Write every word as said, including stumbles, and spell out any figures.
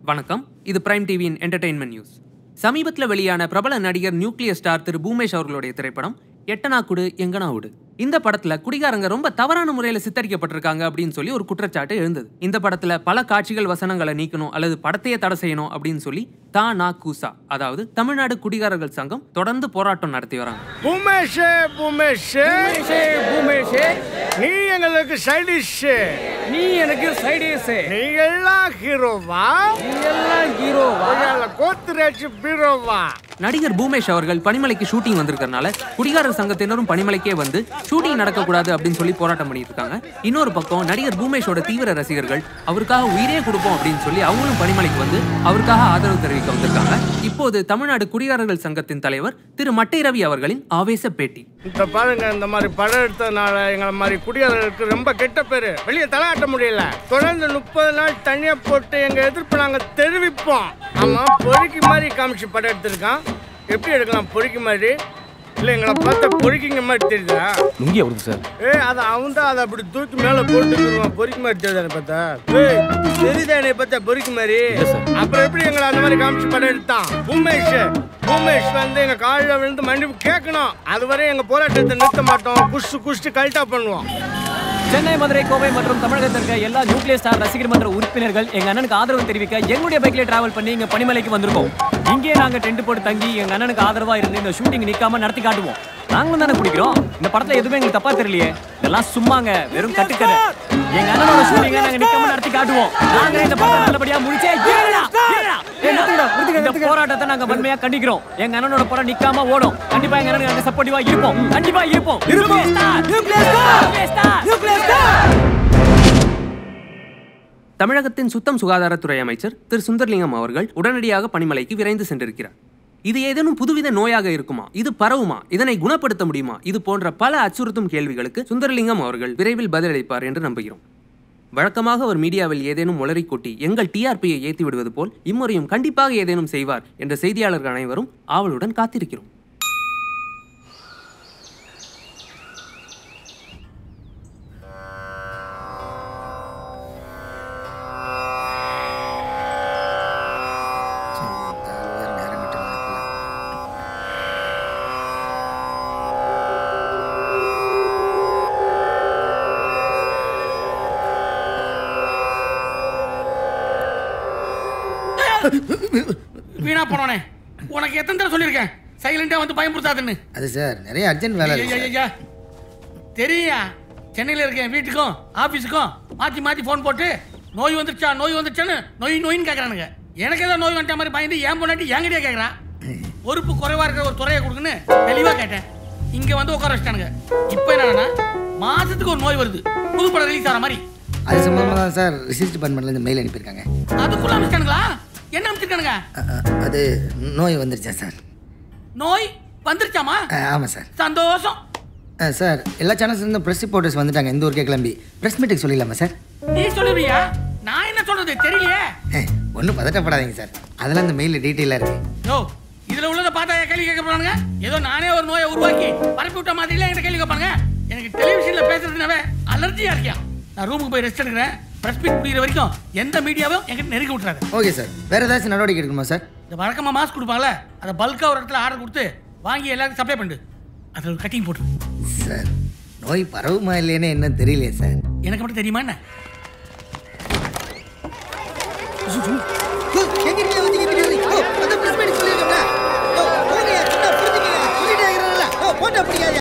வணக்கம், இது பிரைம் டிவியின் என்டர்டெயின்மெண்ட் நியூஸ். சமீபத்தில் வெளியான பிரபல நடிகர் நியூக்ளியர் ஸ்டார் திரு பூமேஷ் அவர்களுடைய திரைப்படம் எட்டனா குடு எங்கனா உடு. இந்த படத்துல குடிகாரங்க ரொம்ப தவறான முறையில் சித்தரிக்கப்பட்டிருக்காங்க அப்படின்னு சொல்லி ஒரு குற்றச்சாட்டு எழுந்தது. இந்த படத்துல பல காட்சிகள் வசனங்களை நீக்கணும் அல்லது படத்தையே தடை செய்யணும் அப்படின்னு சொல்லி தா நா கூசா, அதாவது தமிழ்நாடு குடிகாரர்கள் சங்கம் தொடர்ந்து போராட்டம் நடத்தி வராங்க. பூமேஷே பூமேஷே பூமேஷே நீ எங்களுக்கு சைடிஷ், நீ எனக்கு சைடிஷ். நீ எல்லாம் ஹீரோவா, நீ எல்லாம் ஹீரோவா, கோத்துராச்சு ஹீரோவா. நடிகர் பூமேஷ் அவர்கள் பனிமலைக்கு ஷூட்டிங் வந்திருக்கிறதுனால குடிகாரர் சங்கத்தினரும் பனிமலைக்கே வந்து ஷூட்டிங் நடக்கக்கூடாது அப்படின்னு சொல்லி போராட்டம் பண்ணிட்டு இருக்காங்க. இன்னொரு பக்கம் நடிகர் பூமேஷோட தீவிர ரசிகர்கள் அவருக்காக உயிரே கொடுப்போம் அப்படின்னு சொல்லி அவங்களும் பனிமலைக்கு வந்து அவருக்காக ஆதரவு தெரிவிக்க வந்திருக்காங்க. இப்போது தமிழ்நாடு குடிகாரர்கள் சங்கத்தின் தலைவர் திரு மட்டை ரவி அவர்களின் ஆவேச பேட்டி. இந்த பாருங்க, இந்த மாதிரி படம் எடுத்ததுனால எங்களை மாதிரி குடிகாரர்களுக்கு ரொம்ப கெட்ட பேரு, வெளியே தலையாட்ட முடியல. தொடர்ந்து முப்பது நாள் தனியா போட்டு எங்க எதிர்ப்பு நாங்க தெரிவிப்போம். ஆமா, பொறுக்கி மாதிரி காமிச்சு படம் எடுத்திருக்கான். எப்படி எடுக்கலாம் பொறுக்கி மாதிரி? இல்ல எங்களை பார்த்தா பொறுக்கிங்க மாதிரி தெரியுதா? லுங்கி அவருக்கு சார். ஏ அது அவன் தான் அதை அப்படி தூக்கி மேல போட்டுருவான். பொறுக்கி மாதிரி தெரியுதா பார்த்தா? ஏய் தெரியுதா என்னை பார்த்தா பொறுக்கி மாதிரி? அப்புறம் எப்படி எங்களை அந்த மாதிரி காமிச்சு படம் எடுத்தான்? பூமேஷ் பூமேஷ் வந்து எங்க காலில் விழுந்து மன்னிப்பு கேட்கணும். அதுவரை எங்க போராட்டத்தை நிறுத்த மாட்டோம். குஷ்டு குஷ்டு கல்ட்டா பண்ணுவோம். சென்னை, மதுரை, கோவை மற்றும் தமிழகத்தில் இருக்க எல்லா நியூக்ளியர் ஸ்டார் ரசிகர் மன்ற உறுப்பினர்கள் எங்க அண்ணனுக்கு ஆதரவு தெரிவிக்க எங்களுடைய பைக்ல டிராவல் பண்ணி இங்க பனிமலைக்கு வந்திருக்கோம். இங்கே நாங்க டென்ட் போட்டு தங்கி எங்க அண்ணனுக்கு ஆதரவா இருந்து இந்த ஷூட்டிங் நிக்காம நடத்தி காட்டுவோம். நாங்களும் தானே குடிக்கிறோம். இந்த படத்துல எதுவுமே எங்களுக்கு தப்பா தெரியலையே. இதெல்லாம் சும்மாங்க, வெறும் கட்டுக்கதை. எங்க அண்ணனோட ஷூட்டிங்க நாங்க நிக்காம நடத்தி காட்டுவோம். நாங்க இந்த படத்தை நல்லபடியா முடிச்சே இந்த போராட்டத்தை நாங்க வன்மையா கண்டிக்கிறோம். எங்க அண்ணனோட படம் நிக்காம ஓடும். கண்டிப்பா எங்க அண்ணனுக்கு நாங்க சப்போர்ட்டிவா இருப்போம். கண்டிப்பா இருப்போம். தமிழகத்தின் சுத்தம் சுகாதாரத்துறை அமைச்சர் திரு சுந்தர்லிங்கம் அவர்கள் உடனடியாக பனிமலைக்கு விரைந்து சென்றிருக்கிறார். இது ஏதேனும் புதுவித நோயாக இருக்குமா, இது பரவுமா, இதனை குணப்படுத்த முடியுமா, இது போன்ற பல அச்சுறுத்தும் கேள்விகளுக்கு சுந்தர்லிங்கம் அவர்கள் விரைவில் பதிலளிப்பார் என்று நம்புகிறோம். வழக்கமாக அவர் மீடியாவில் ஏதேனும் உளறி கொட்டி எங்கள் டிஆர்பியை ஏற்றி விடுவது போல் இம்முறையும் கண்டிப்பாக ஏதேனும் செய்வார் என்ற செய்தியாளர்கள் அனைவரும் ஆவலுடன் காத்திருக்கிறோம். வீணா போனோனே, உனக்கு எத்தனை தடவை சொல்லியிருக்கேன் சைலண்டா வந்து பயன்படுத்தாதுன்னு. அது சார் நிறைய அர்ஜென்ட் வேலை தெரியா. சென்னையில் இருக்கேன், வீட்டுக்கும் ஆஃபீஸுக்கும் மாற்றி மாற்றி ஃபோன் போட்டு நோய் வந்துருச்சா நோய் வந்துருச்சான்னு நோய் நோயின்னு கேட்குறானுங்க. எனக்கு ஏதோ நோய் வந்துட்ட மாதிரி பயந்து ஏன் பொண்ணாட்டி என்கிட்டயே கேட்குறான். பொறுப்பு குறைவாக இருக்கிற ஒரு துறையை கொடுக்குன்னு தெளிவாக கேட்டேன். இங்கே வந்து உட்கார வச்சிட்டானுங்க. இப்போ என்னன்னா மாதத்துக்கு ஒரு நோய் வருது, புது படம் ரிலீஸ் ஆகிற மாதிரி. அது சம்பந்தமாக தான் சார் ரிசர்ச் டிபார்ட்மெண்ட்லேருந்து மெயில் அனுப்பியிருக்காங்க. அதுக்குள்ள அனுப்பிச்சிட்டானுங்களா? என்ன அனுப்பிச்சிருக்கானுங்க? அது நோய் வந்துருச்சா சார்? நோய் வந்துருச்சாமா? ஆமாம் சார். சந்தோஷம் சார். எல்லா சேனல்ஸ்லேருந்து ப்ரெஸ் ரிப்போர்ட்டர்ஸ் வந்துட்டாங்க. இந்த ஊருக்கே கிளம்பி ப்ரெஸ் மீட்டுக்கு சொல்லிடலாமா சார்? நீ சொல்லுவியா? நான் என்ன சொல்றது தெரியலையே. ஒன்றும் பதட்டப்படாதீங்க சார், அதெல்லாம் இந்த மெயிலில் டீட்டெயிலாக இருக்கு. யோ, இதில் உள்ளதை பார்த்தா கேள்வி கேட்க போறானுங்க. ஏதோ நானே ஒரு நோயை உருவாக்கி பரப்பி விட்ட மாதிரி என்கிட்ட கேள்வி கேட்பானுங்க. எனக்கு டெலிவிஷனில் பேசுறதுனாவே அலர்ஜியா இருக்கியா. நான் ரூமுக்கு போய் ரெஸ்ட் எடுக்கிறேன். ப்ரெஸ் மீட் முடிகிற வரைக்கும் எந்த மீடியாவும் என்கிட்ட நெருங்கி விட்டுறாரு. Okay sir. வேறு ஏதாச்சும் நடவடிக்கை எடுக்கணுமா சார்? இந்த வழக்கமாக மாஸ்க் கொடுப்பாங்களே, அதை பல்காக ஒரு இடத்துல ஆர்டர் கொடுத்து வாங்கி எல்லாருக்கும் சப்ளை பண்ணு. அதில் ஒரு கட்டிங் போட்டு சார். நோய் பரவுமா இல்லைன்னு என்ன தெரியலையே சார். எனக்கு மட்டும் தெரியுமா என்ன?